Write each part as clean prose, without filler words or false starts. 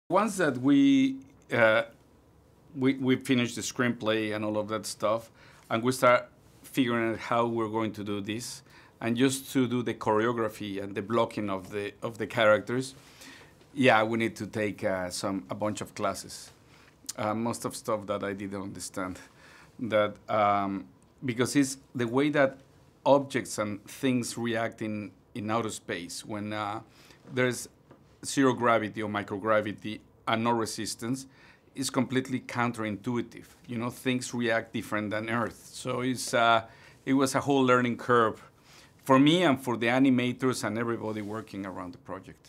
Once that we finish the screenplay and all of that stuff, and we start figuring out how we're going to do this, and just to do the choreography and the blocking of the characters, yeah, we need to take a bunch of classes. Most of stuff that I didn't understand, that because it's the way that objects and things react in outer space when there's zero gravity or microgravity and no resistance is completely counterintuitive. You know, things react different than Earth. So it was a whole learning curve for me and for the animators and everybody working around the project.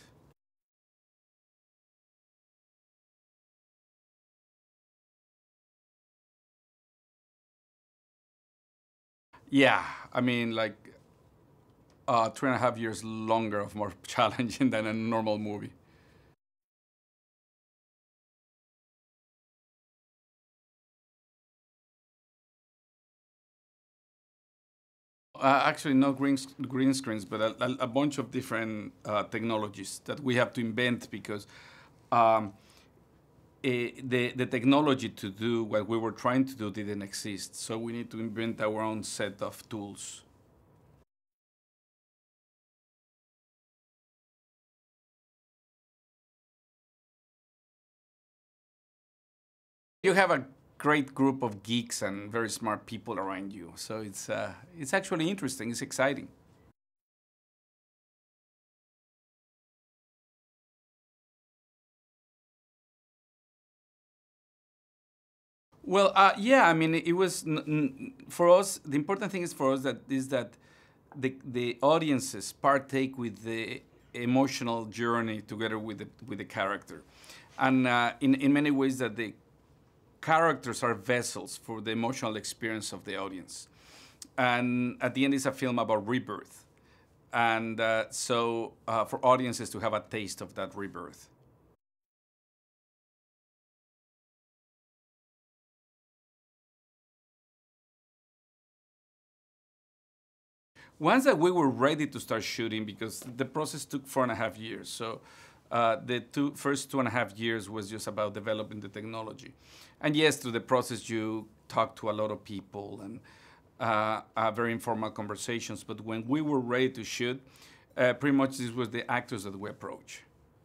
Yeah, I mean, like 3.5 years longer of more challenging than a normal movie. Actually, no green screens, but a bunch of different technologies that we have to invent because the technology to do what we were trying to do didn't exist. So we need to invent our own set of tools. You have a great group of geeks and very smart people around you. So it's actually interesting. It's exciting. Well, yeah, I mean, it was for us. The important thing is for us that the audiences partake with the emotional journey together with the character, and in many ways that the characters are vessels for the emotional experience of the audience, and at the end, it's a film about rebirth, and so for audiences to have a taste of that rebirth. Once that we were ready to start shooting, because the process took 4.5 years, so the first 2.5 years was just about developing the technology. And yes, through the process, you talk to a lot of people and very informal conversations. But when we were ready to shoot, pretty much this was the actors that we approached.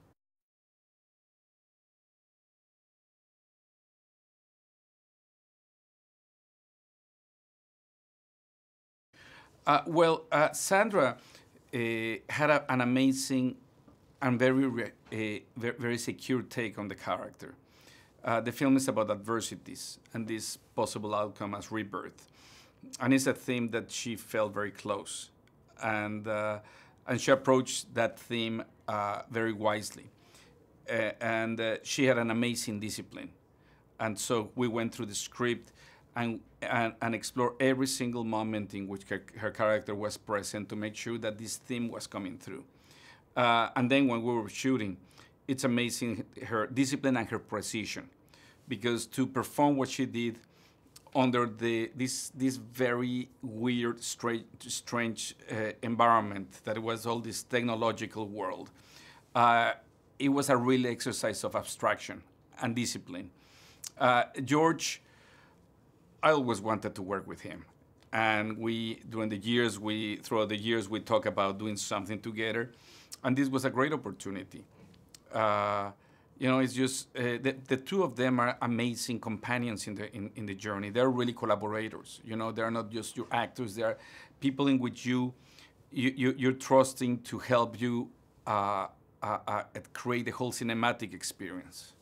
Sandra had an amazing and very secure take on the character. The film is about adversities and this possible outcome as rebirth, and it's a theme that she felt very close, and she approached that theme very wisely, and she had an amazing discipline, and so we went through the script and explore every single moment in which her character was present to make sure that this theme was coming through. And then when we were shooting, it's amazing her discipline and her precision, because to perform what she did under this very weird, strange environment that was all this technological world, it was a real exercise of abstraction and discipline. George, I always wanted to work with him. And throughout the years, we talk about doing something together. And this was a great opportunity. It's just, the two of them are amazing companions in the journey. They're really collaborators. They're not just your actors. They're people in which you're trusting to help you create the whole cinematic experience.